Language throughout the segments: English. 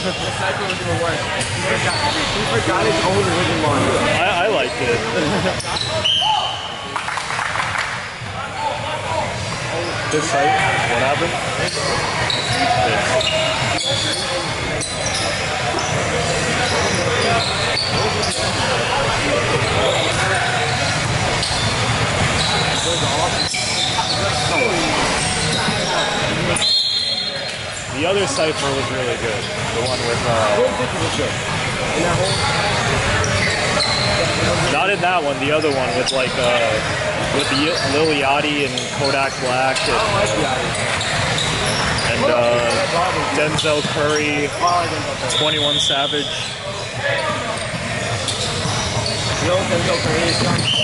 cipher was even worse. He forgot his own original line. I liked it. This site, what happened? The other cipher was really good. The one with not in that one, the other one with like with Lil Yachty and Kodak Black and Denzel Curry, 21 Savage. Denzel Curry.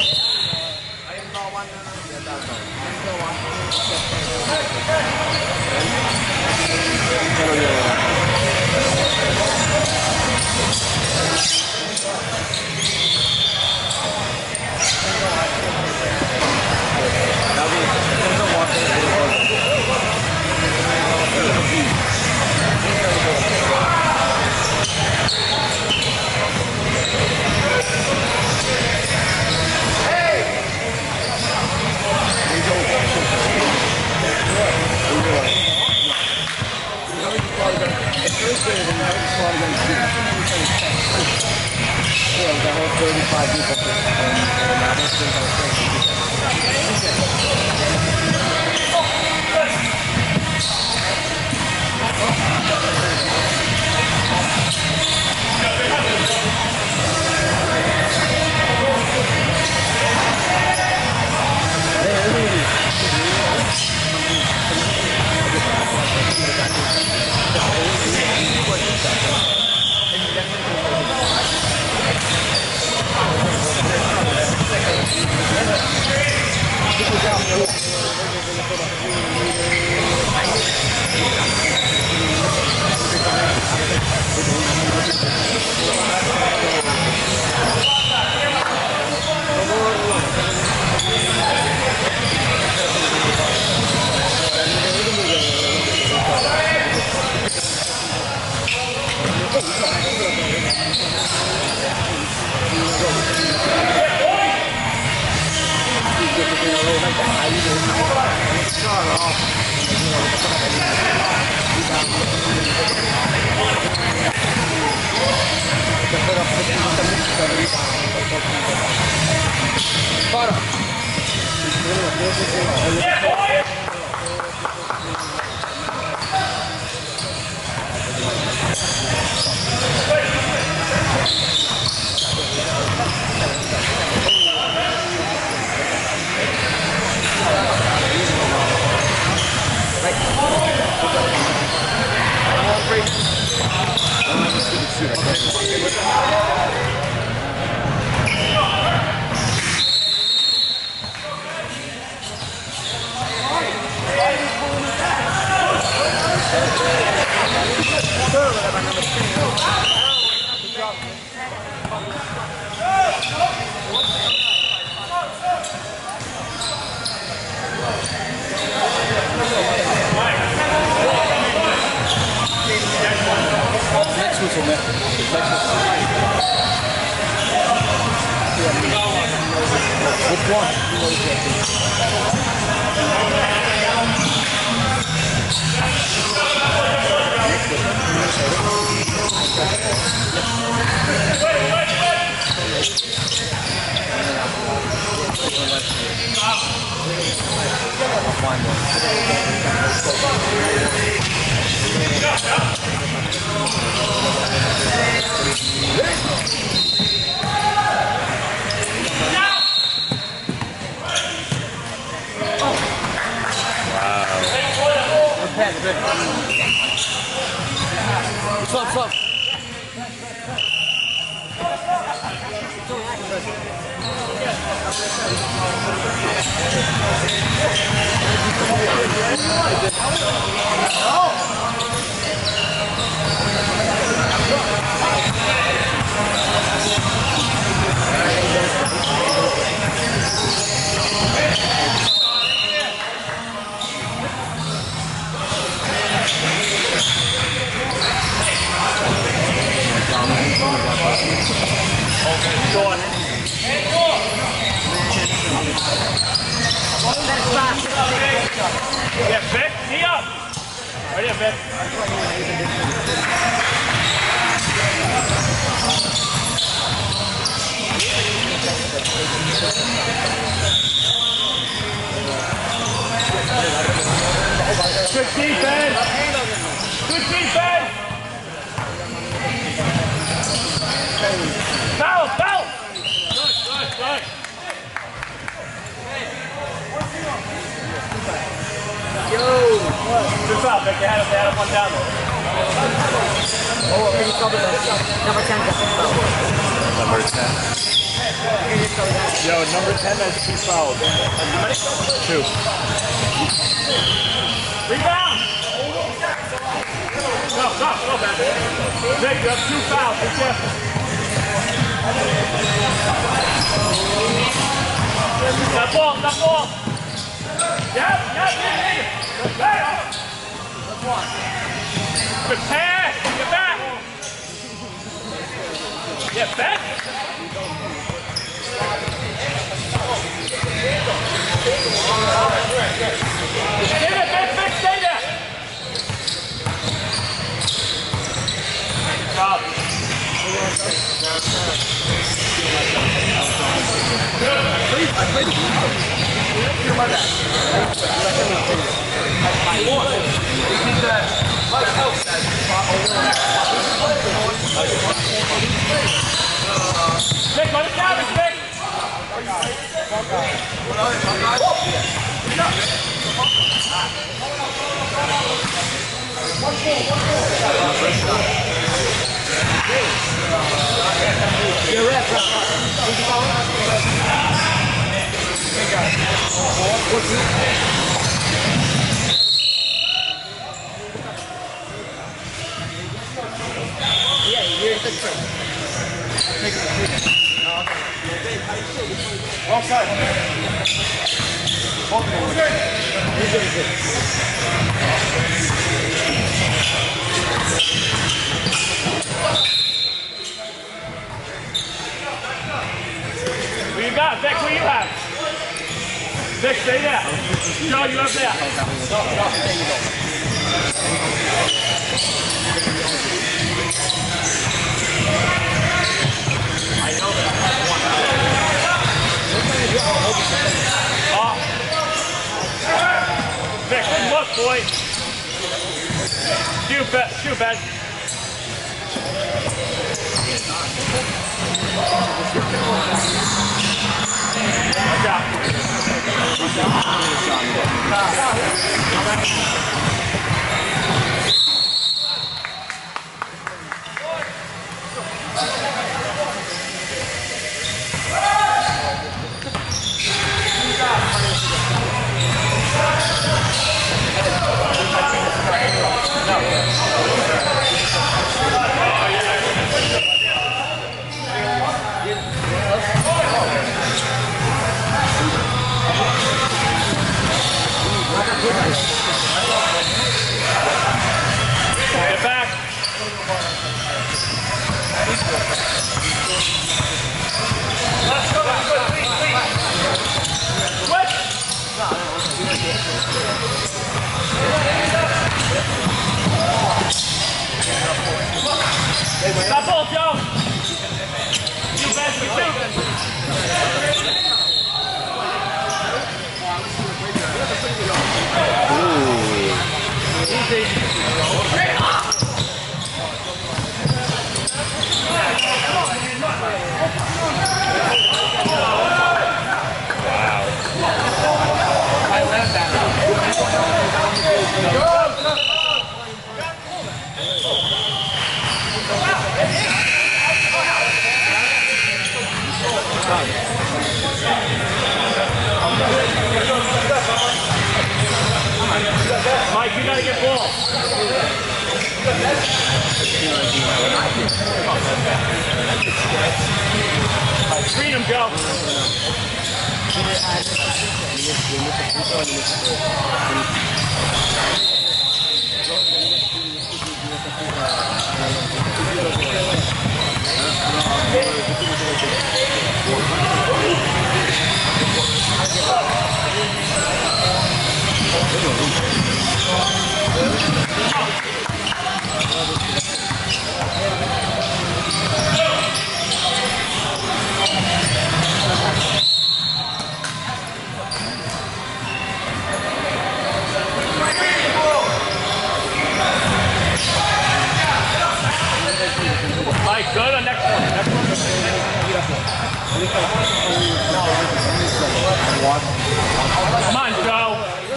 Short. Yeah, Vic, knee up. Right here, Vic. Good defense. Good defense. Foul, foul. Good, good, good. Yo. Good foul, Vic. They had one down there. Oh, maybe cover that. Number 10 got 6 fouls. Number 10. Yo, number 10 has 2 fouls. 2. Rebound! Go, man. Vic, you have 2 fouls. Be careful. That ball. Yep. Good pass. Get back. Get back. Get it, Vic, stay there. Good job. Vic, let it down, Vic. You're right, bro. Yeah, you're in the trip. Offside. Who you got? Vic, who you have? Vic, stay there. Joe, you up there. I know that. Vic, good luck, boy. Shoot, Ben. Watch out. Get back. Let's go. Switch. Stop ball, Joe. You best we shoot. Mike, you gotta get ball. Screen him, Joe. Come on, Joe.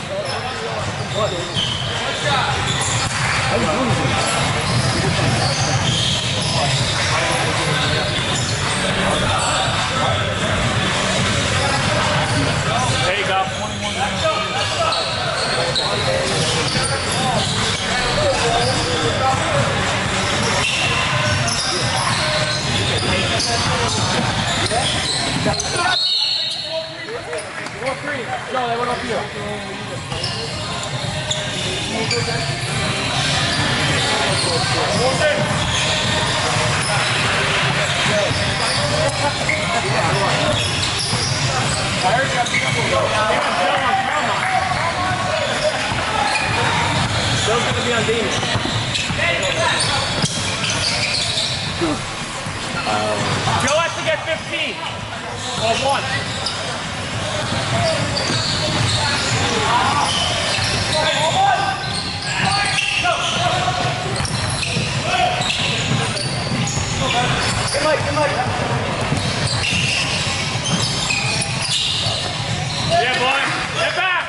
There you go. No, they went up here. Joe's gonna be on Damien. Joe has to get 15. Or 1. Yeah, boy. Get back.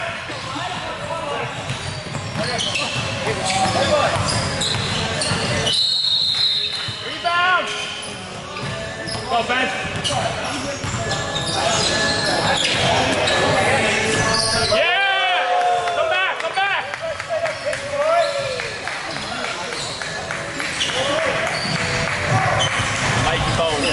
Rebound. Go, Ben. Yeah. Come back. Come back. Mike Bone.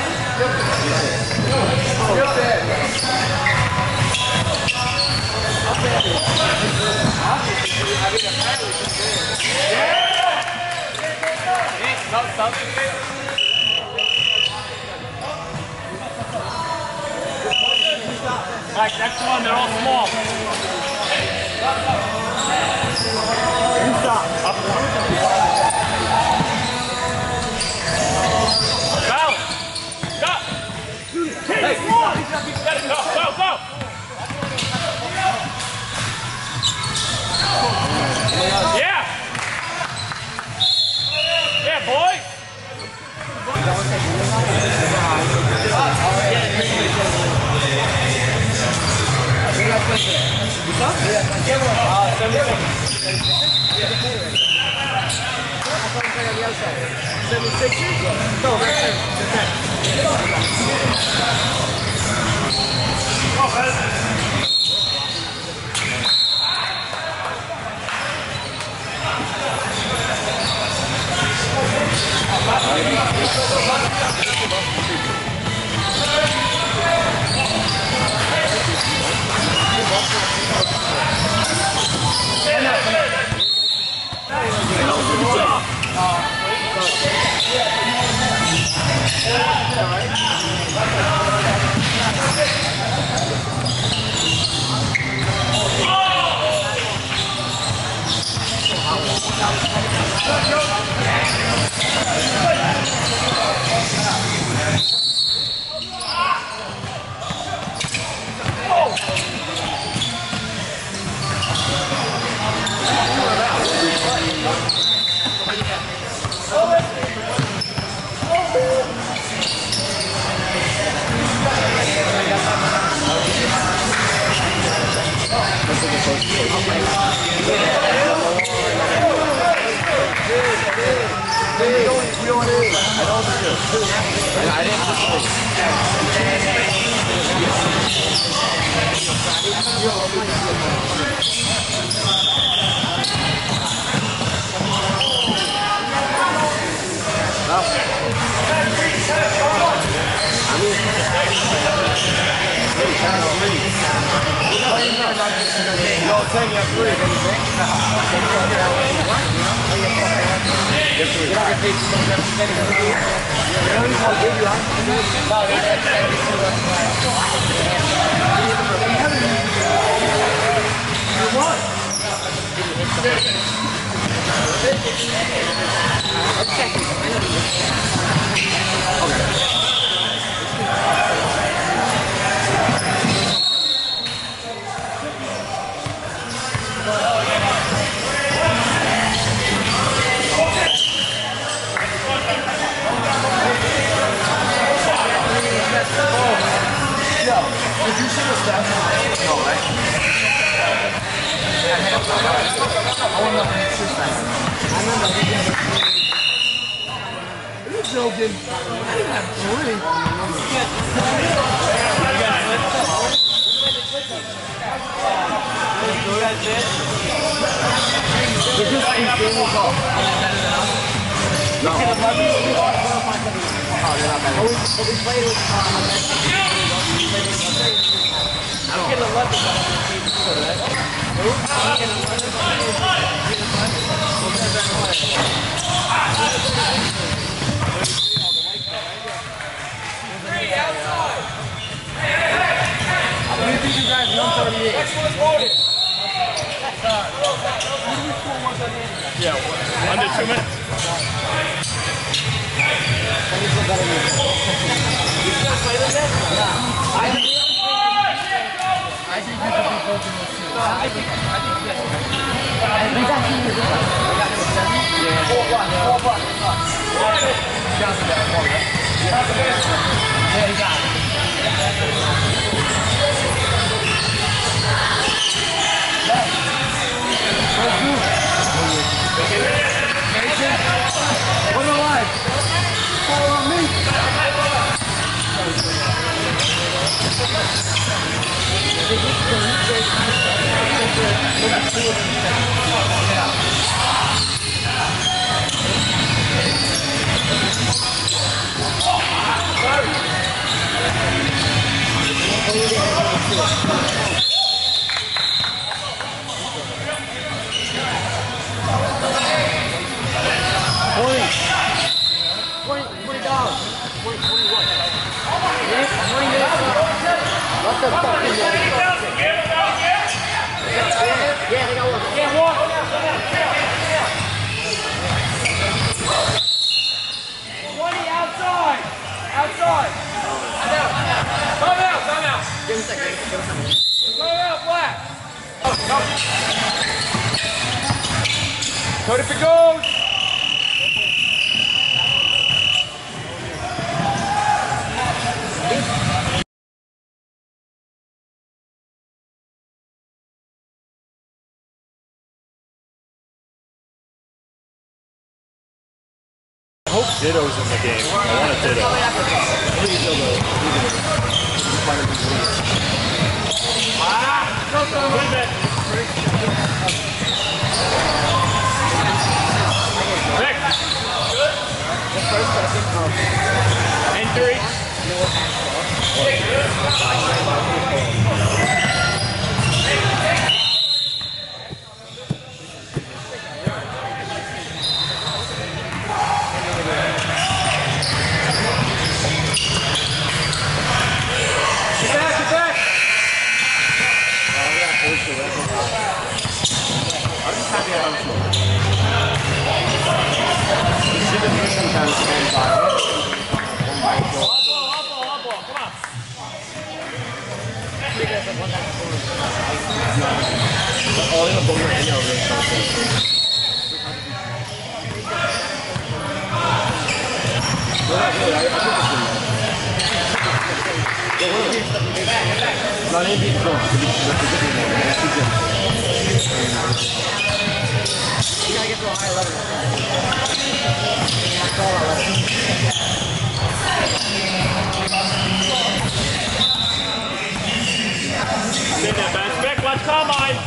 Mike, next one, they're all small. Balance. Go. Hey, let it go. Go, go. Yeah. Yeah, boy. Oh. Are you joking? I didn't have three. They're just insanely tall. No. Oh, they're not bad. We played with I don't What do you think you guys 138? Yeah, under 2 minutes. I think you could be both in this too. I think We got you. yeah, he got it. What am I like? Fall on me. What the fuck is that? Yeah, they got one. Yeah, walk. 20 outside. Outside. Come out. Give him a second. Go out, black. Cut if it goes. I hope Ditto's in the game. I want a Ditto. Leave it. Rick. Good. And 3. Sit there, Ben. Vic, let's combine.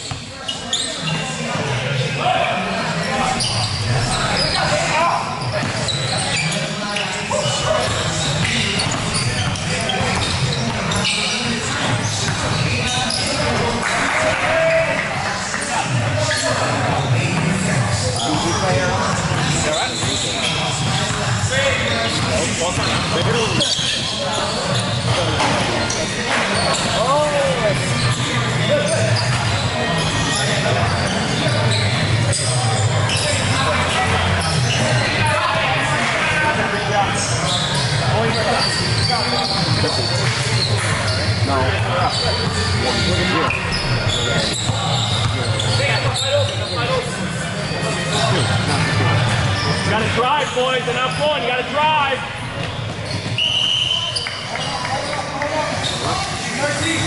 You gotta drive, boys. They're not pulling. You gotta drive.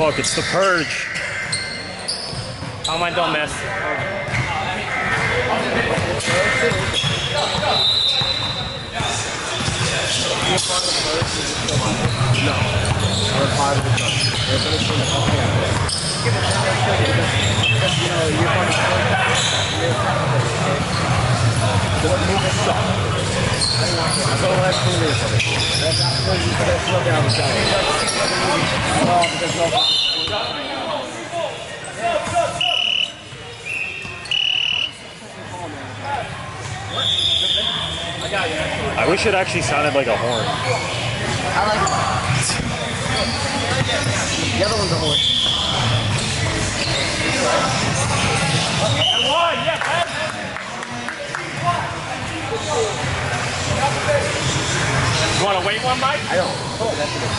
Fuck, it's the purge. Oh, mine don't miss. No. We're part of the club. They're finishing the whole thing. You know, you're part of the club. The movement sucks. So let's do this. Let's slow down the time. Oh, because I wish it actually sounded like a horn. I like it. The other one's a horse. I won, yeah, man. You want to wait one, Mike? I don't. Oh, that's it.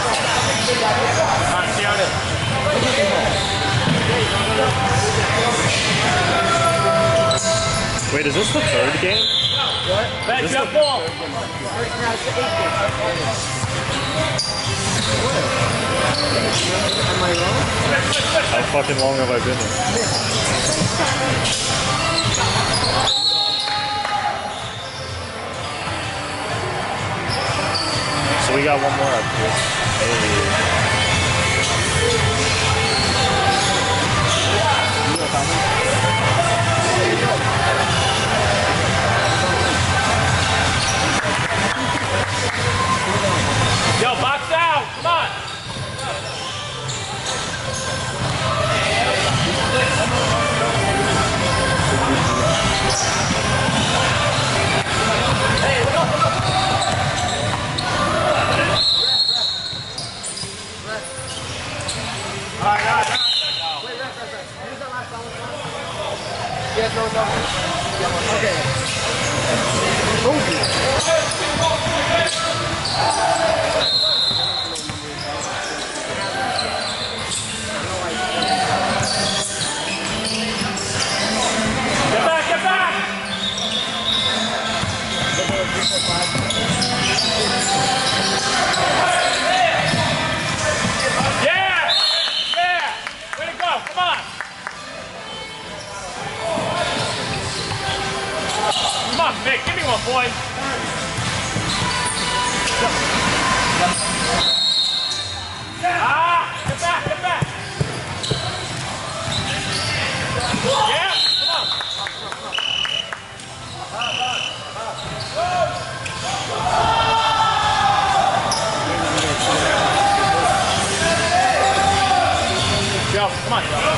See how it is. Wait, is this the third game? What? Back to the ball. Now it's the 8th game. Am I wrong? How fucking long have I been here? So we got one more up here. Hey. Yo, box out! Come on! Yes, no, no. Get back, get back! Yeah! Yeah! Way to go, come on! Come on, Vic, give me one, boy. Ah! Get back, get back! Yeah! Come on! Joe, come on, Joe.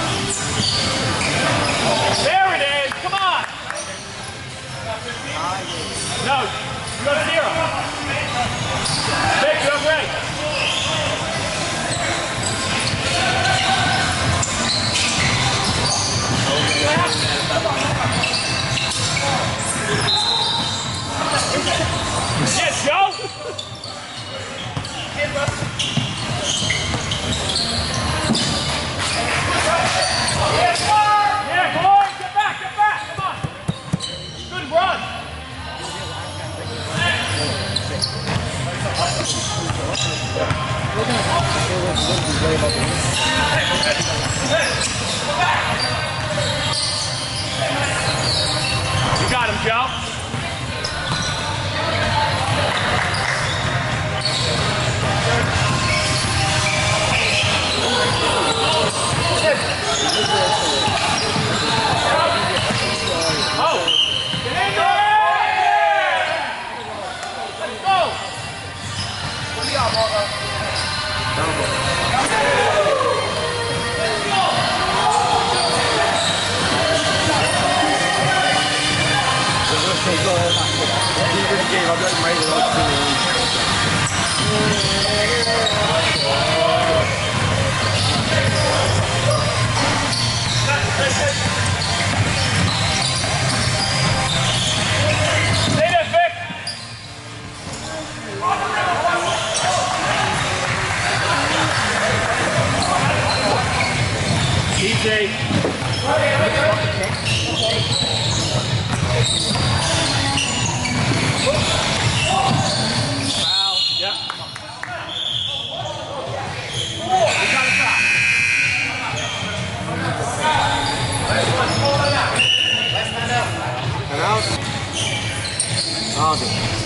There it is, come on! No, you go to 0. Vic, you're great. Yes, Joe! Yeah, come on, get back, come on. Good run. You got him, Joe. Oh! Get in there! Let's go! What do you got, Marco? Stay there, Vic! DJ. Foul. Yep. out. Hardy.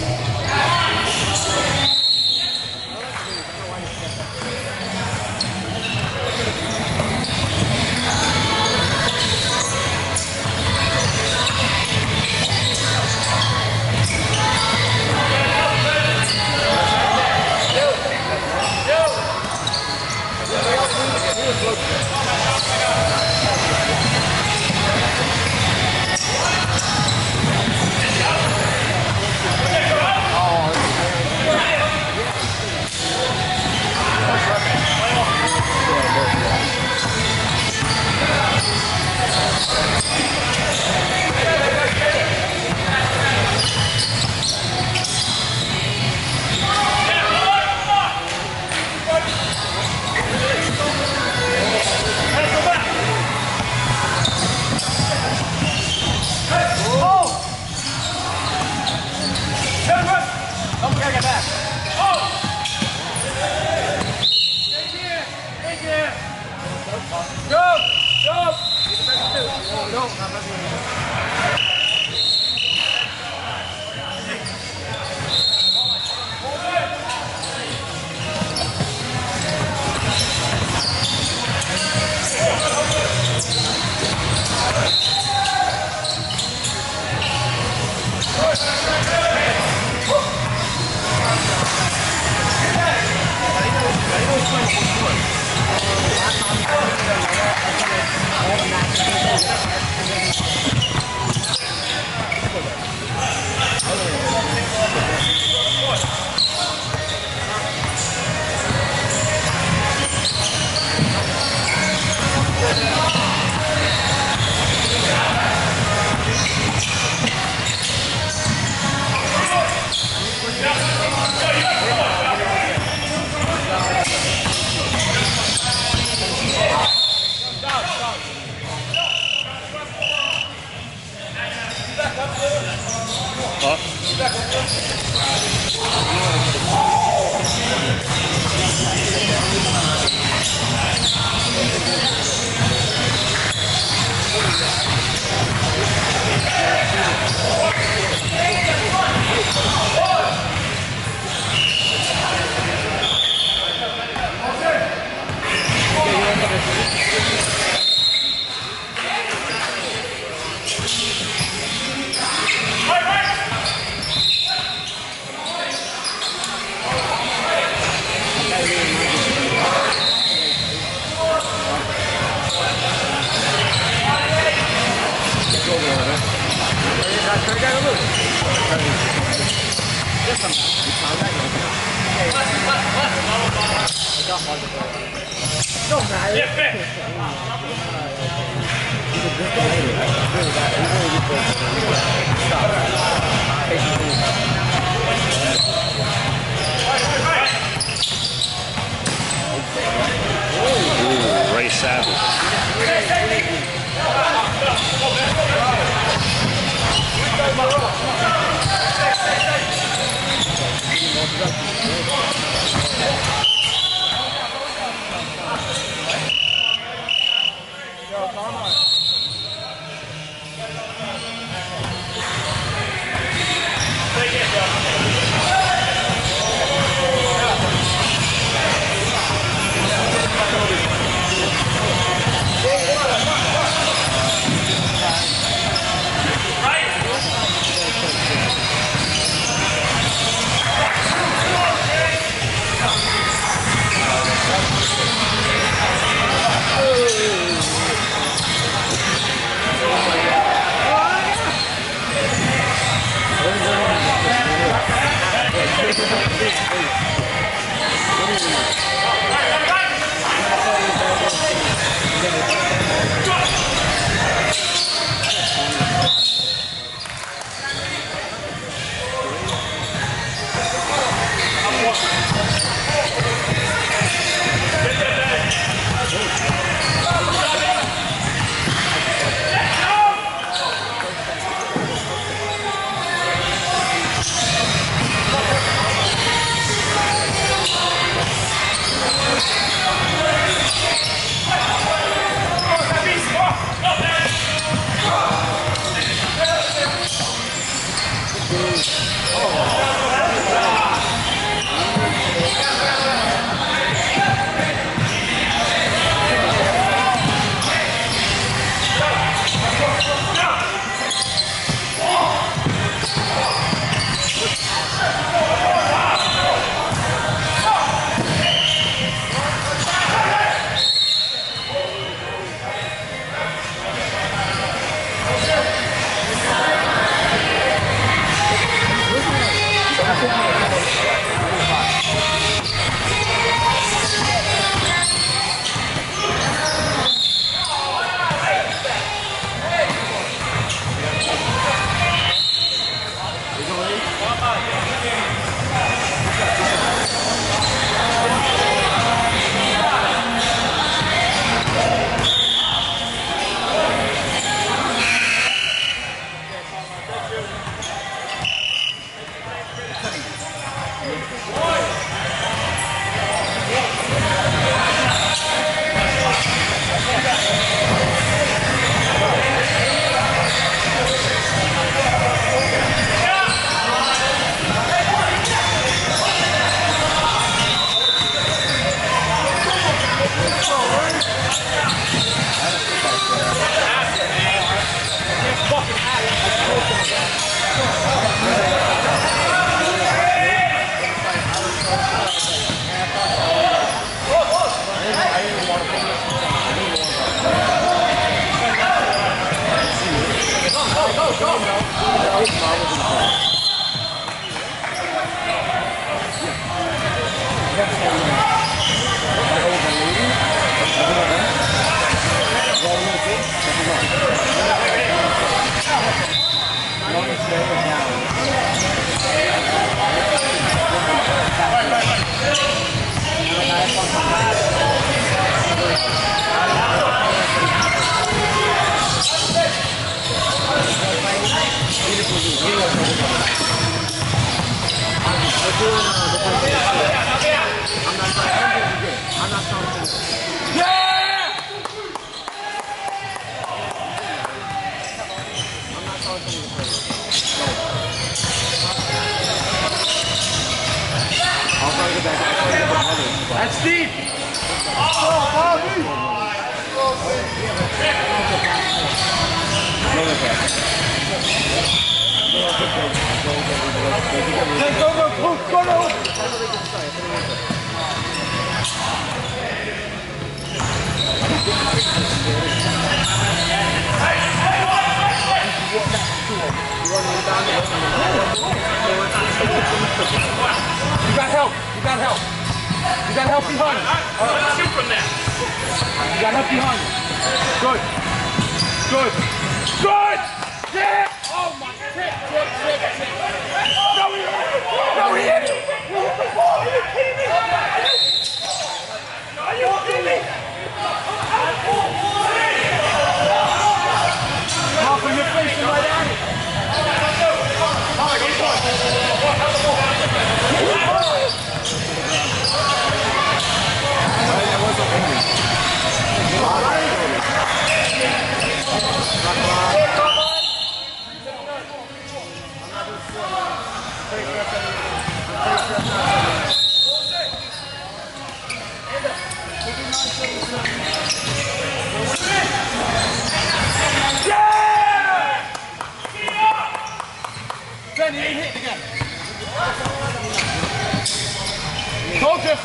Ray Savage. That's deep. You got help. You got help. You got help behind you. Let's shoot from there. You got help behind you. Good. Good. Good. Yeah. Oh my. Trick. No, he hit it. No, he hit it. You hit the ball. Are you kidding me? Are you kidding me? Malcolm, you're facing right at it. Ben, he ain't hitting again. Told you!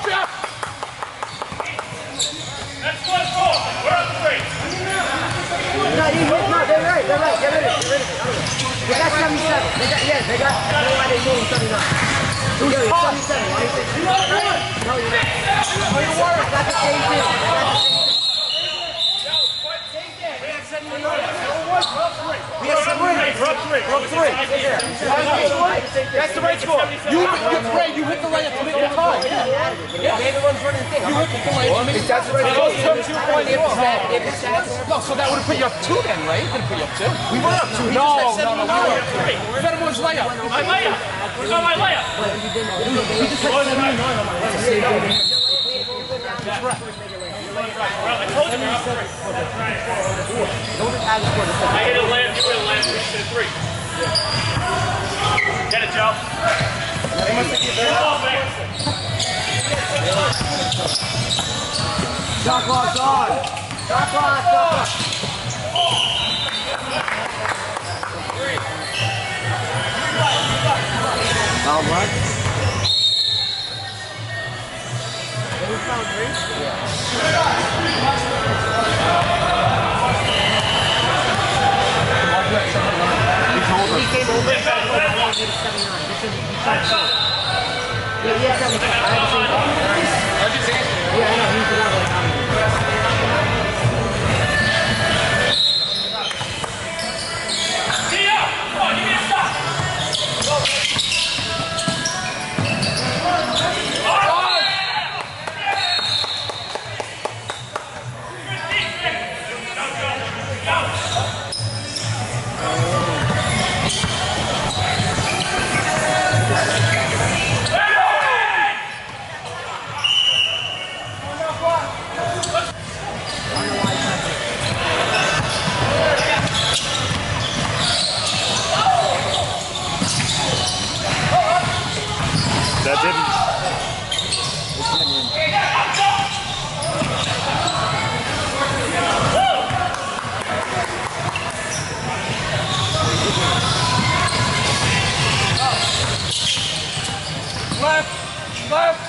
That's 1-4. We're up 3. No, they're right. Get rid of it. They got 77. They got. I don't know why they moved 79. Yo, you're 77. Why you think? No, you're not. Oh, you're worried. That's the same thing. We have 3. We're up 3. That's the right score. You hit the layup to make the time. Yeah. Everyone's running the thing. You hit the layup to make the time. That's the right score. If it's that. No, so that would have put you up 2 then, right? It didn't put you up 2. We were up 2. No, we were up 3. Fetterman's layup. My layup. Where's my layup? We just had 79 on my layup. I told you we're up 3. I hit a layup, you hit a layup, we hit a 3. Shot clock's on. Shot clock, shot clock. Foul what? Who found three? He came over and said, "Oh, I need a 79." He said, "You shot shot." Yeah, 75. I had the same thing. Yeah, I know. He's the one like That didn't. Left! Left!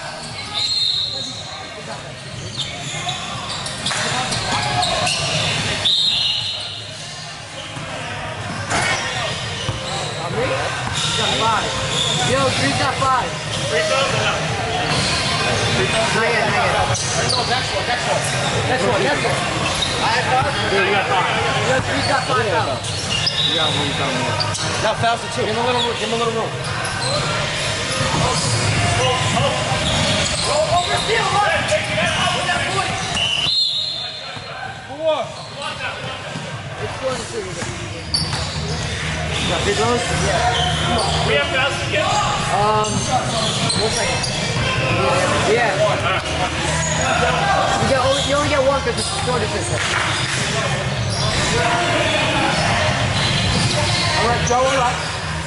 Yo, 3 got 5. Not yet, not yet. No, next one. Next one. I had 5? Yeah, you got 5. Yo, 3 got 5 fouls. You got one, you got one. Now fouls to 2. Give him a little room. Oversteal, run! With that point! For what? It's 4 to 2. You got big ones? Yeah. We have fouls to get. 1 second. Yeah. You only get 1 because it's a shorter system. Alright, Joe, alright.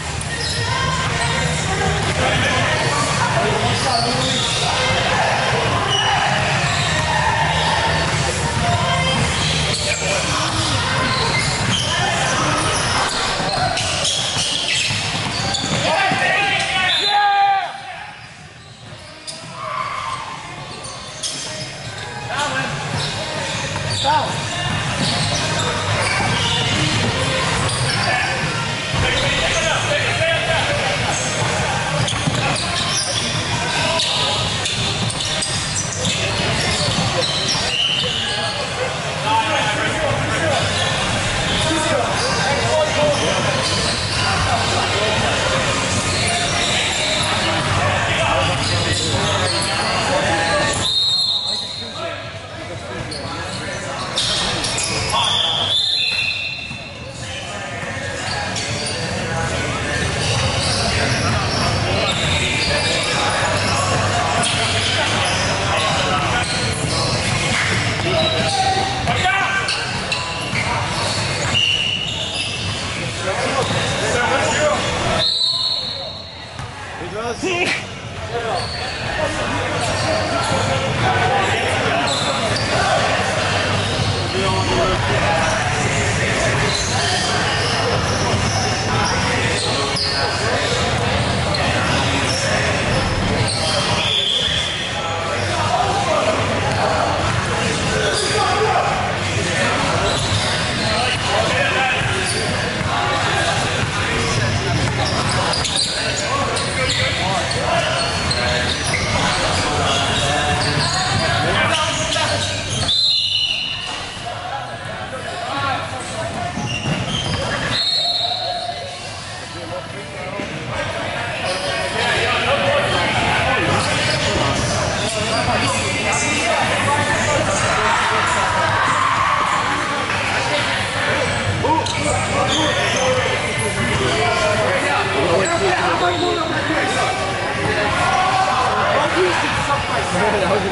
That was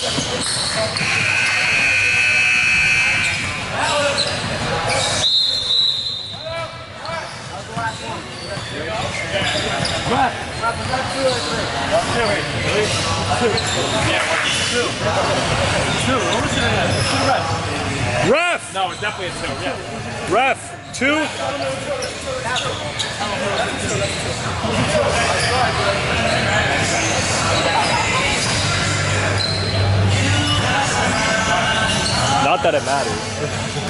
insane. Ref! No, it's definitely a 2, yeah. Ref, 2. Not that it matters.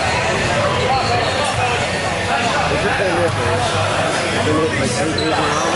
Like 10 days in a row.